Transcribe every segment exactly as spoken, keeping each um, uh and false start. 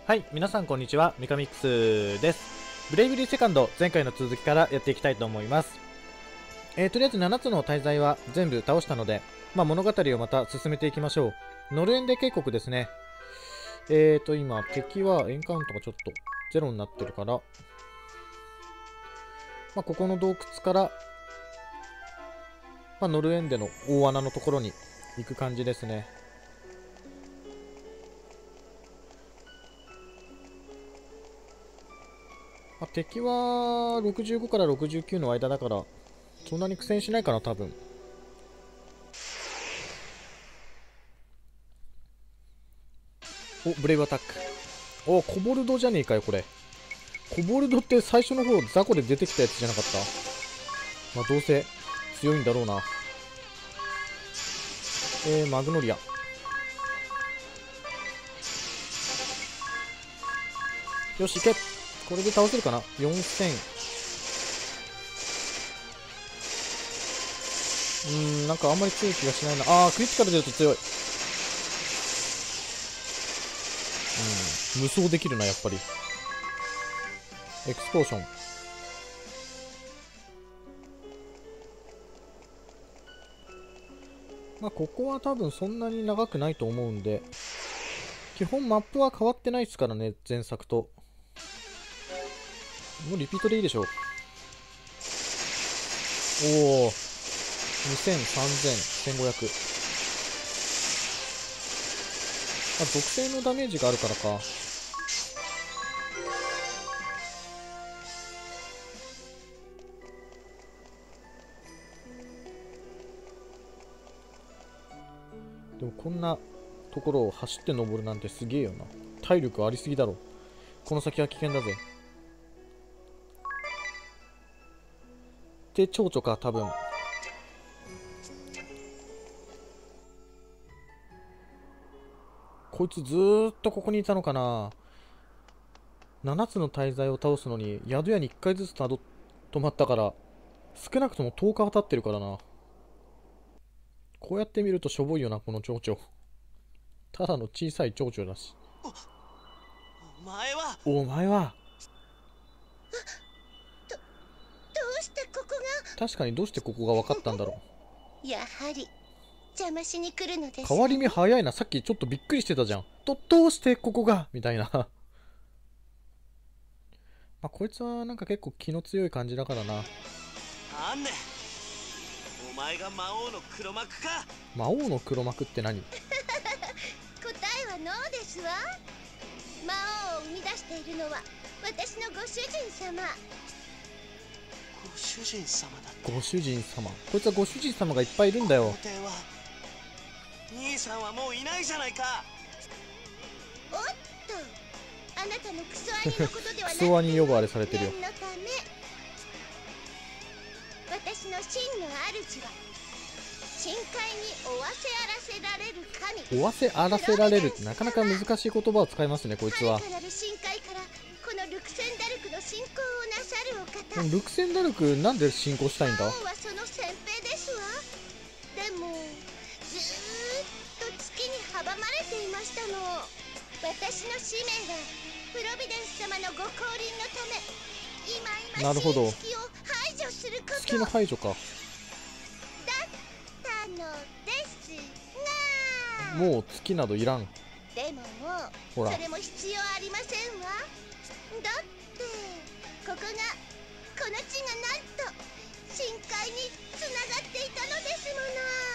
はい、皆さんこんにちは、ミカミックスです。ブレイブリーセカンド、前回の続きからやっていきたいと思います。えー、とりあえずななつの大罪は全部倒したので、まあ、物語をまた進めていきましょう。ノルエンデ渓谷ですね。えーと、今、敵はエンカウントがちょっとゼロになってるから、まあ、ここの洞窟から、まあ、ノルエンデの大穴のところに行く感じですね。まあ、敵はろくじゅうごからろくじゅうきゅうの間だから、そんなに苦戦しないかな、多分。お、ブレイブアタック。お、コボルドじゃねえかよ、これ。コボルドって最初の方、雑魚で出てきたやつじゃなかった？まあ、どうせ強いんだろうな。えー、マグノリア。よし、いけ。これで倒せるかな ?よんせん。うーん、なんかあんまり強い気がしないな。あー、クリティカル出ると強い。うん、無双できるな、やっぱり。エクスポーション。まあ、ここは多分そんなに長くないと思うんで、基本マップは変わってないですからね、前作と。もうリピートでいいでしょう。おお、にせん、さんぜん、せんごひゃく。あ、属性のダメージがあるからか。でもこんなところを走って登るなんてすげえよな。体力ありすぎだろ。この先は危険だぜ。で、蝶々か、多分。こいつずーっとここにいたのかな。ななつの大罪を倒すのに宿屋にいっかいずつたど泊まったから、少なくともとおかは経ってるからな。こうやって見るとしょぼいよな、この蝶々。ただの小さい蝶々だし。 お前はお前はど、どうしてここが。 確かにどうしてここが分かったんだろう。やはり邪魔しに来るのです。 変わり目早いな。さっきちょっとびっくりしてたじゃん。と、どうしてここがみたいな。まあ、こいつはなんか結構気の強い感じだからな。 あんね、お前が魔王の黒幕か。 魔王の黒幕って何？ 答えはノーですわ。魔王を生み出しているのは私のご主人様。 ご主人様だって。 ご主人様。こいつはご主人様がいっぱいいるんだよ。 皇帝は兄さんはもういないじゃないか。 おっと、あなたのクソ兄のことではなくてクソ兄呼ばわりされてるよ。 念のため、私の真の主は深海に負わせあらせられる神。 負わせあらせられるってなかなか難しい言葉を使いますね、こいつは。 遥かなる深海からこのルクセンダルクの信仰をなさるお方。 ルクセンダルクなんで信仰したいんだ？ 魔王はその先兵ですわ。でもずーっと月に阻まれていましたの。私の使命はプロビデンス様のご降臨のため、今今しい月を排除すること。 月の排除か。 だったのですが、 もう月などいらん。 でももうほらそれも必要ありませんわ。だってここが、この地がなんと深海につながっていたのですも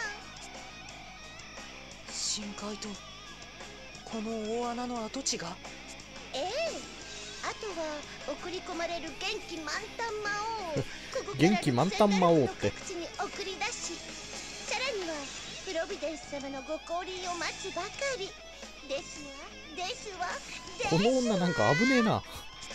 の。 深海とこの大穴の跡地が。 ええ、あとは送り込まれる元気満タン魔王をここから元気満タン魔王って各地に送り出し、さらにはプロビデンス様のご降臨を待つばかりですわ。ですわ。ですわ。 この女なんか危ねえな。 あ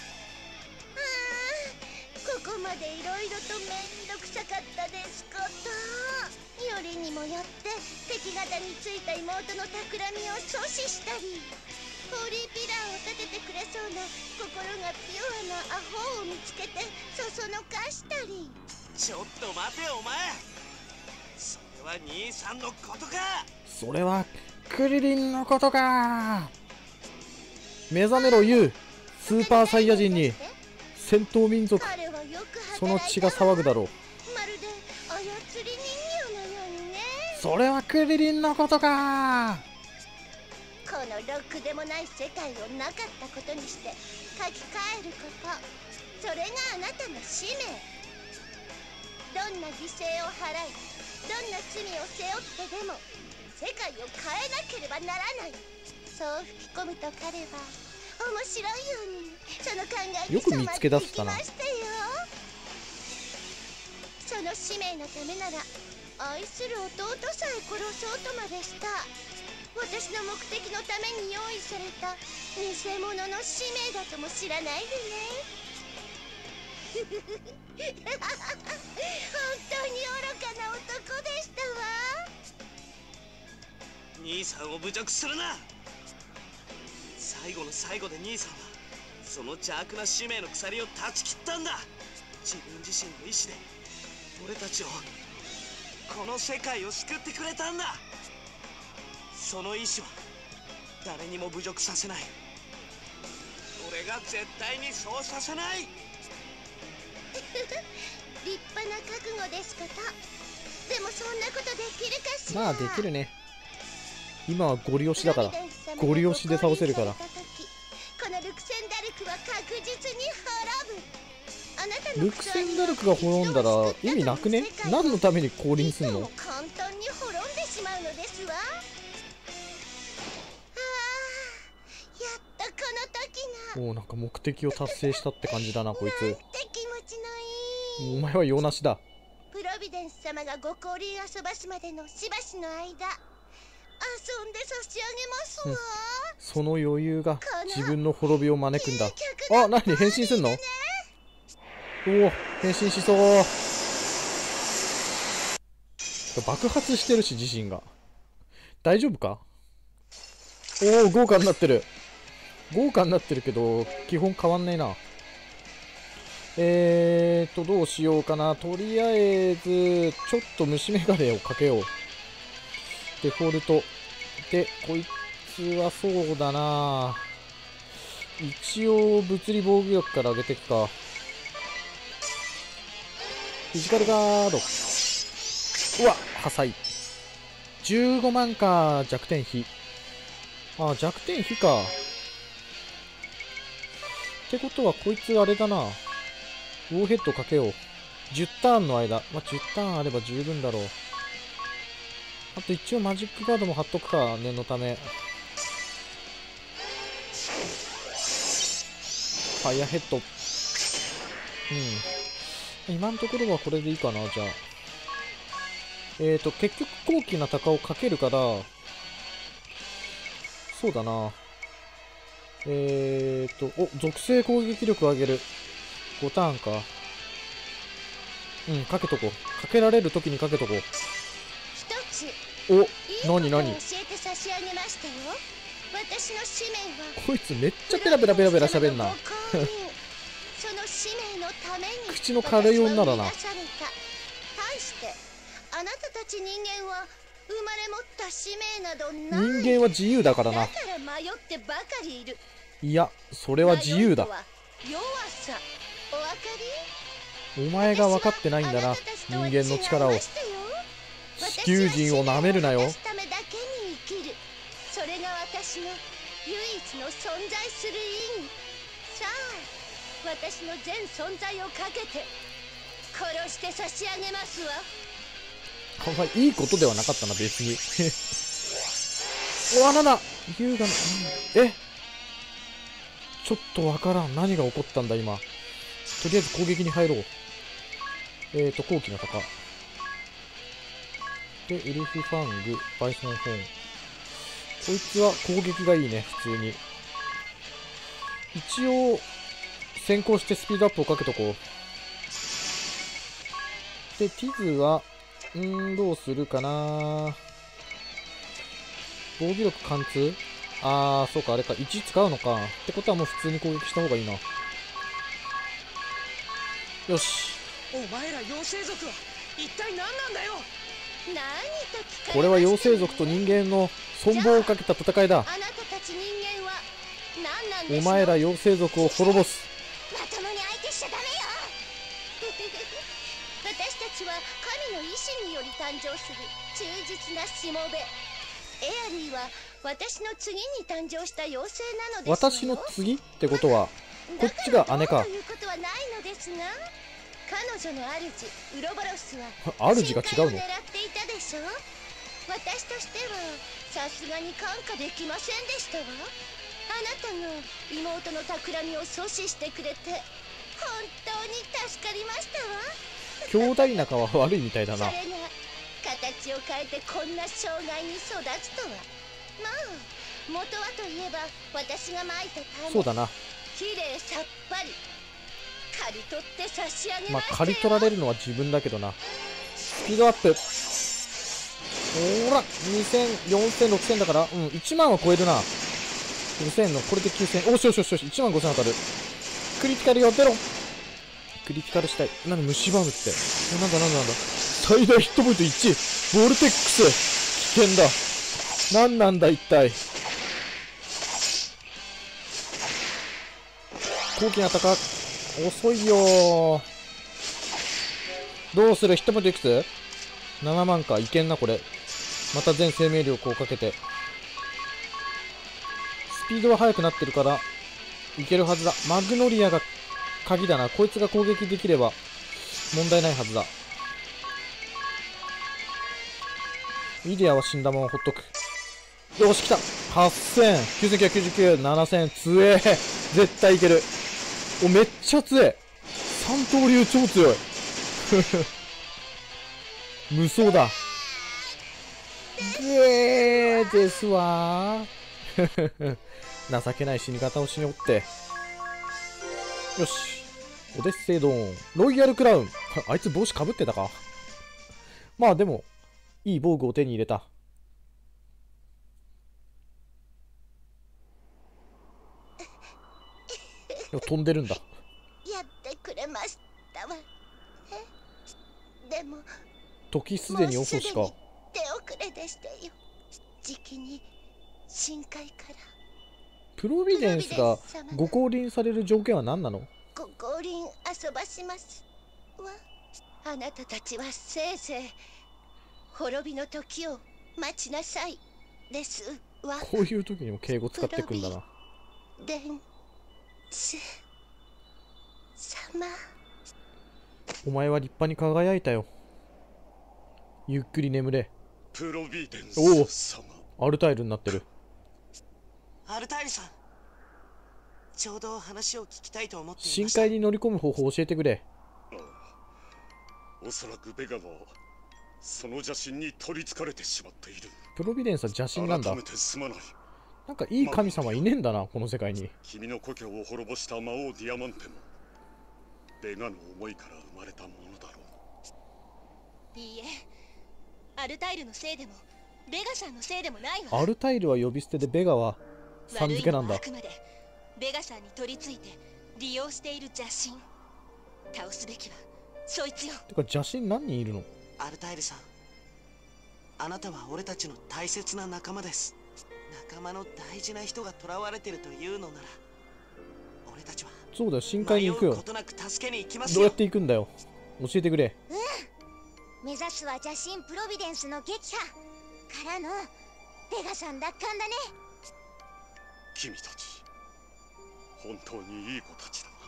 ー、ここまでいろいろとめんどくさかったですこと。よりにもよって敵方についた妹の企みを阻止したり、ホーリーピラーを立ててくれそうな心がピュアなアホを見つけてそそのかしたり。 ちょっと待てお前、それは兄さんのことか。 それはクリリンのことか。 目覚めろユウ。スーパーサイヤ人に戦闘民族、 彼はよく働いたその血が騒ぐだろう。 まるで操り人形のようにね。 それはクリリンのことか。 このろくでもない世界をなかったことにして書き換えること、それがあなたの使命。どんな犠牲を払い、どんな罪を背負ってでも世界を変えなければならない。そう吹き込むと彼は面白いようにその考えによく見つけ出せたな。 染まっていきましたよ。その使命のためなら愛する弟さえ殺そうとまでした。私の目的のために用意された偽物の使命だとも知らないでね。本当に愚かな男でしたわ。 兄さんを侮辱するな。最後の最後で兄さんはその邪悪な使命の鎖を断ち切ったんだ。自分自身の意志で俺たちを、この世界を救ってくれたんだ。その意志は誰にも侮辱させない。俺が絶対にそうさせない。 立派な覚悟ですこと。でもそんなことできるかしら。 まあできるね。今はゴリ押しだから、ゴリ押しで倒せるから。 このルクセンダルクは確実に滅ぶ。あなたのルクセンダルクが滅んだら意味なくね？何のために降臨すんの？ 簡単に滅んでしまうのですわ。ああ、やっとこの時が。 もうなんか目的を達成したって感じだなこいつ。 なんて気持ちのいい。 お前は用なしだ。 プロビデンス様がご降臨遊ばすまでのしばしの間、遊んで差し上げますわ。 うん、その余裕が自分の滅びを招くんだ。あ、何変身すんの？おお、変身しそう。爆発してるし自身が。大丈夫か？おお、豪華になってる。豪華になってるけど基本変わんないな。えーとどうしようかな。とりあえずちょっと虫眼鏡をかけよう。デフォルトで、こいつはそうだな。一応物理防御力から上げていくか。フィジカルガード。うわ、破砕。じゅうごまんか。弱点比。あ、弱点比か。ってことはこいつあれだな。ウォーヘッドかけよう。じゅうターンの間。まあ、じゅうターンあれば十分だろう。あと一応マジックガードも貼っとくか。念のため。ファイアヘッド。うん。今のところはこれでいいかな、じゃあ。えーと、結局高貴な鷹をかけるから、そうだな。えーと、お、属性攻撃力上げる。ごターンか。うん、かけとこう。かけられるときにかけとこう。 一つ。 お、なになに？ 教えて差し上げましたよ。私の使命は。 こいつめっちゃペラペラペラペラ喋んな。 その使命のために口の軽い女だな。 対してあなたたち人間は生まれ持った使命などない。 人間は自由だからな。 だから迷ってばかりいる。 いや、それは自由だ。 弱さ、お分かり？お前が分かってないんだな、人間の力を。地球人をなめるなよ。 ためだけに生きる。それが私の唯一の存在する意味。さあ、私の全存在をかけて殺して差し上げますわ。 あんまりいいことではなかったな、別に。おわ、なんだ優雅な、えちょっとわからん。何が起こったんだ、今。とりあえず攻撃に入ろう。えーと、高貴な鷹。で、エルフファング、バイソンホーン。こいつは攻撃がいいね、普通に。一応、先行してスピードアップをかけとこう。で、ティズは、うーん、どうするかな。防御力貫通？あー、そうか、あれか。いち使うのか。ってことはもう普通に攻撃した方がいいな。よし。 お前ら妖精族は一体何なんだよ。 何と聞かれましたね。 これは妖精族と人間の存亡をかけた戦いだ。 あなたたち人間は何なんでおすの。 前ら妖精族を滅ぼす。 まともに相手しちゃダメよ。私たちは神の意志により誕生する忠実なしもべ。エアリーは私の次に誕生した妖精なのですわよ。 私の次ってことはこっちが姉か。 ということはないのですが、彼女の主ウロボロスは主が違うの。 深海を狙っていたでしょ。私としてはさすがに看過できませんでしたわ。あなたが妹の企みを阻止してくれて本当に助かりましたわ。 兄弟仲は悪いみたいだな。 それが形を変えてこんな障害に育つとは。まあ元はといえば私がまいた種。 そうだな。 きれいさっぱり刈り取って差し上げまあましたよ。 刈り取られるのは自分だけどな。スピードアップ。ほらにせん、よんせん、ろくせんだから、うん、いちまんは超えるな。ごせんのこれできゅうせん。おしよしよしよし、いちまんごせん当たる。クリティカルよ、出ろ。クリティカルしたい。なんだ虫バムって。え、なんだなんだなんだ。最大ヒットポイントいち。ボルテックス。危険だ。なんなんだ一体。高気にアタッカー。遅いよー。どうする？ヒットポイントいくつ？ なな 万か。いけんなこれ。また全生命力をかけて。スピードは速くなってるからいけるはずだ。マグノリアが鍵だな。こいつが攻撃できれば問題ないはずだ。イデアは死んだままほっとく。よし来た。はっせん、きゅうせんきゅうひゃくきゅうじゅうきゅう、ななせん。強え。絶対いける。お、めっちゃ強い。三刀流超強い。無双だ。ゲーですわー。情けない死に方をしにおって。よし。オデッセイドーン。ロイヤルクラウン。あいつ帽子かぶってたか。まあでも、いい防具を手に入れた。でも飛んでるんだ。 やってくれましたわ。えでも時すでに遅しか。 もうすでに手遅れでしたよ。じきに深海からプロビデンスがご降臨される条件は何なの？ ご降臨遊ばしますわ。あなたたちはせいぜい滅びの時を待ちなさいですわ。 こういう時にも敬語使ってくんだな。 電子様、 お前は立派に輝いたよ。ゆっくり眠れ。 プロビデンおお、 ス様。 アルタイルになってる。 アルタイルさん、ちょうど話を聞きたいと思っていました。 深海に乗り込む方法を教えてくれ。 ああ、おそらくベガはその邪神に取りつかれてしまっている。 プロビデンスは邪神なんだ。 改めてすまない。 なんかいい神様いねえんだな、この世界に。 君の故郷を滅ぼした魔王ディアマンテもベガの思いから生まれたものだろう。 いいえ、アルタイルのせいでもベガさんのせいでもないわ。 アルタイルは呼び捨てでベガはさん付けなんだ。 悪いのはあくまでベガさんに取り付いて利用している邪神。倒すべきはそいつよ。 てか邪神何人いるの？ アルタイルさん、あなたは俺たちの大切な仲間です。仲間の大事な人が囚われてるというのなら、俺たちはそうだよ、深海に行くよ。 迷うことなく助けに行きますよ。 どうやって行くんだよ、教えてくれ。 目指すは邪神プロビデンスの撃破からのベガさん奪還だね。 君たち本当にいい子たちだな。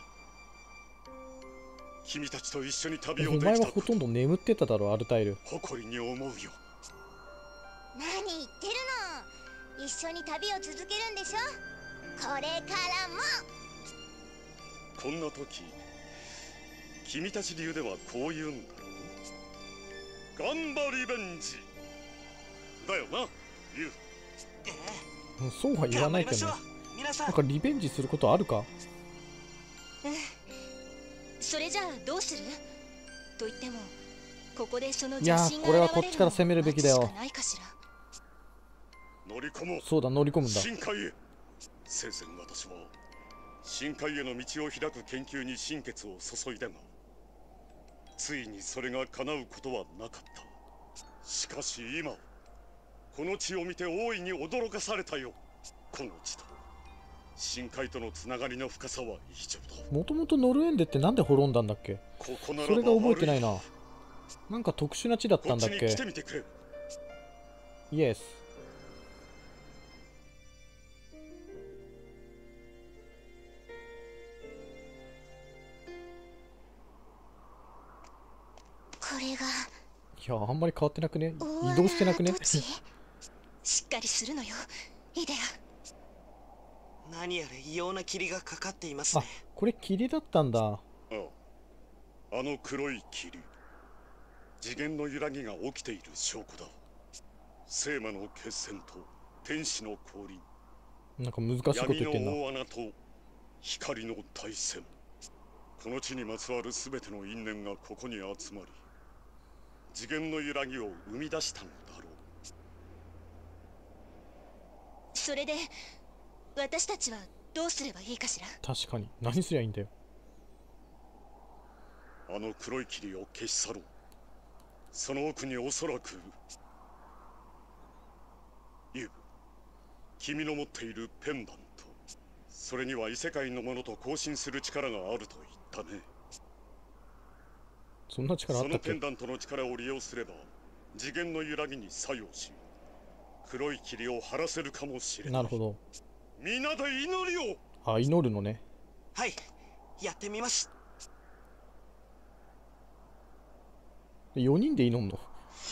君たちと一緒に旅をおできたこと前はほとんど眠ってただろ、アルタイル。 誇りに思うよ。 何言ってるの。一緒に旅を続けるんでしょ。これからも。 こんな時君たち流ではこう言うんだろう。ガンバリベンジだよな、ユウ。 えうんそうはえ、 言わないけどね。 頑張りましょう皆さん。 なんかリベンジすることあるか？ それじゃあどうする？と言ってもここでそのいやー、これはこっちから攻めるべきだよ。 乗り込もう。 そうだ、乗り込むんだ。 深海へ。生前私は深海への道を開く研究に心血を注いだが、ついにそれが叶うことはなかった。しかし今この地を見て大いに驚かされたよ。この地と深海とのつながりの深さは異常だ。 もともとノルエンデってなんで滅んだんだっけ。 ここならばそれが覚えてないな。 悪なんか特殊な地だったんだっこっちに来てけ。 みてくれ。 イエス。 これがいや、あんまり変わってなくね。移動してなくね。 土地しっかりするのよイデア。 何やら異様な霧がかかっていますあね。、 これ霧だったんだ。 ああ、あの黒い霧、次元の揺らぎが起きている証拠だ。聖魔の決戦と天使の降臨、 なんか難しいこと闇言ってんな。 の大穴と光の大戦。この地にまつわるすべての因縁がここに集まり、次元の揺らぎを生み出したのだろう。 それで私たちはどうすればいいかしら。 確かに。何すりゃいいんだよ。 あの黒い霧を消し去ろう。その奥におそらくユブ、君の持っているペンダント、それには異世界のものと交信する力があると言ったね。 そんな力あったっけ。 そのペンダントの力を利用すれば次元の揺らぎに作用し、黒い霧を晴らせるかもしれない。 なるほど。 皆で祈りを。 あ、祈るのね。 はい、やってみます。 よにんで祈んの。 まだ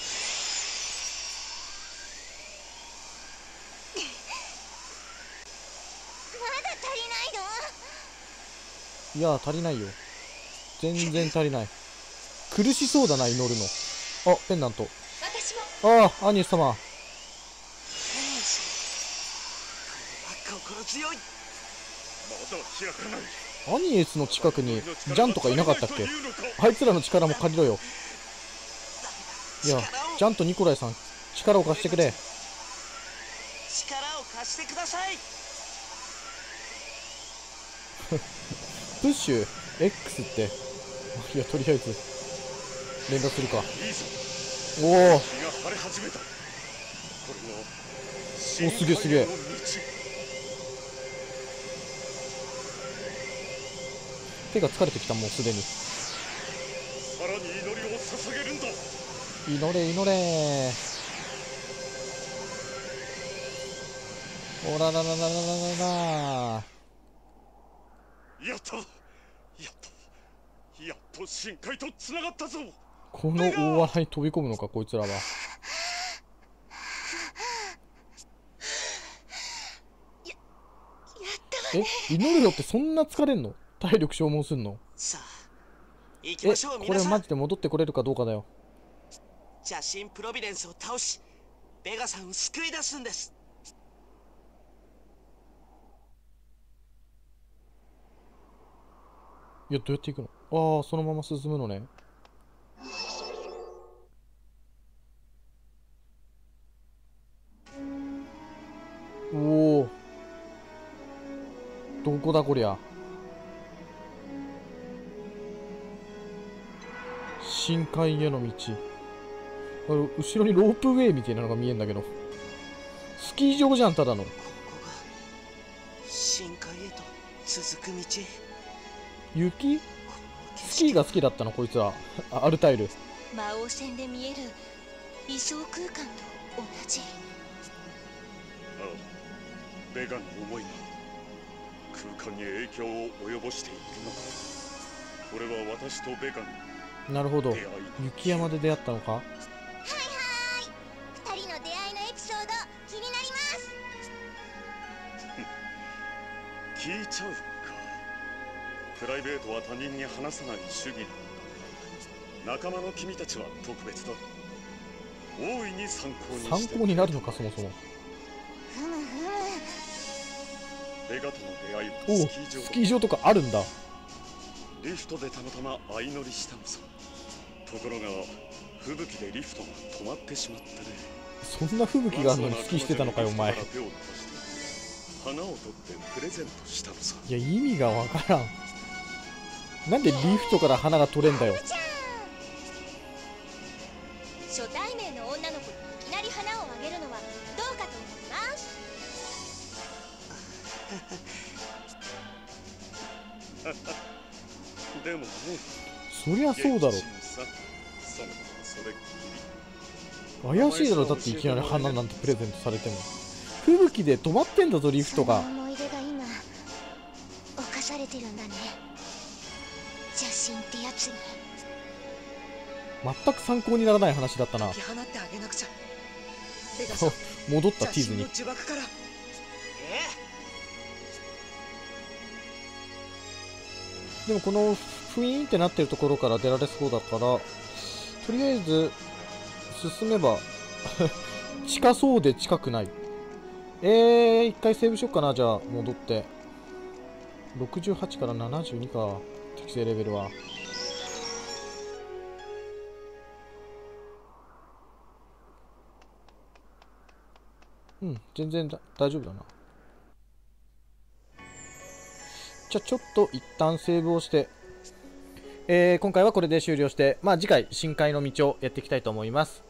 足りないの。 いや、足りないよ。全然足りない。苦しそうだな、祈るの。あ、ペンダント。 私も。 ああ、アニエス様。 天使、彼は心強い。 まだ開かない。 アニエスの近くにジャンとかいなかったっけ。あいつらの力も借りろよ。いや、ジャンとニコライさん、力を貸してくれ。 力を貸してください。 プッシュ X って。いや、とりあえず連打するか。 いいぞ。 おお、 日が晴れ始めた。これはお、すげえすげえ。手が疲れてきた、もうすでに。 さらに祈りを捧げるんだ。 祈れ祈れ。おらららららららら。 やったやったやっと深海とつながったぞ。 この大穴に飛び込むのか、こいつらは。え、祈るのってそんな疲れんの。体力消耗すんの。 さあ行きえ、 ましょう。 これ皆さん、 マジで戻ってこれるかどうかだよ。 邪神プロビデンスを倒しベガさんを救い出すんです。 いや、どうやって行くの。ああ、そのまま進むのね。おお、どこだこりゃ。深海への道。あの後ろにロープウェイみたいなのが見えるんだけど、スキー場じゃん、ただの。 ここが深海へと続く道。 雪。 この景スキー色が好きだったのこいつは。あ、アルタイル。 魔王戦で見える理想空間と同じ。 ああ、ベガの思いが空間に影響を及ぼしているのだ。これは私とベガのなるほど。 出会い。 雪山で出会ったのか。 はいはい、二人の出会いのエピソード気になります。 聞いちゃうか。プライベートは他人に話さない主義なんだ。仲間の君たちは特別だ。大いに参考にして。 参考になるのか、そもそも。 ふむふむ。 ベガとの出会いはおお、 スキー場だ。 スキー場とかあるんだ。 リフトでたまたま相乗りしたのさ。ところが吹雪でリフトが止まってしまってね。 そんな吹雪があるのにスキーしてたのかよ、お前。い手を伸ばして花を取ってプレゼントしたのさ。 や、意味がわからん。なんでリフトから花が取れんだよ。 初対面の女の子にいきなり花をあげるのはどうかと思います。 でもね、 そりゃそうだろ。 激鎮さそのそれっきり怪しいだろ、だっていきなり花なんてプレゼントされても。吹雪で止まってんだぞ、リフトが。 その思い出が今犯されてるんだね、邪神ってやつに。 全く参考にならない話だったな。 解き放ってあげなくちゃ。ペガサ戻ったティズに。 邪神の呪縛から。 でもこのフィーンってなってるところから出られそうだから、とりあえず進めば近そうで近くない。えー、一回セーブしよっかな。じゃあ戻ってろくじゅうはちからななじゅうにか、適正レベルは。うん、全然だ大丈夫だな。じゃあちょっと一旦セーブをして、えー、今回はこれで終了して、まあ次回深海の道をやっていきたいと思います。